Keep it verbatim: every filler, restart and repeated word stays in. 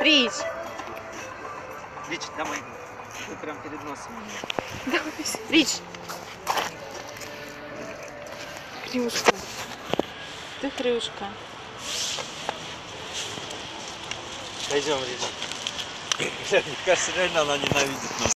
Рич. Рич, давай. Ты прям перед носом. Рич. Хрюшка. Ты хрюшка. Пойдем, Рич. Мне кажется, реально она ненавидит нас.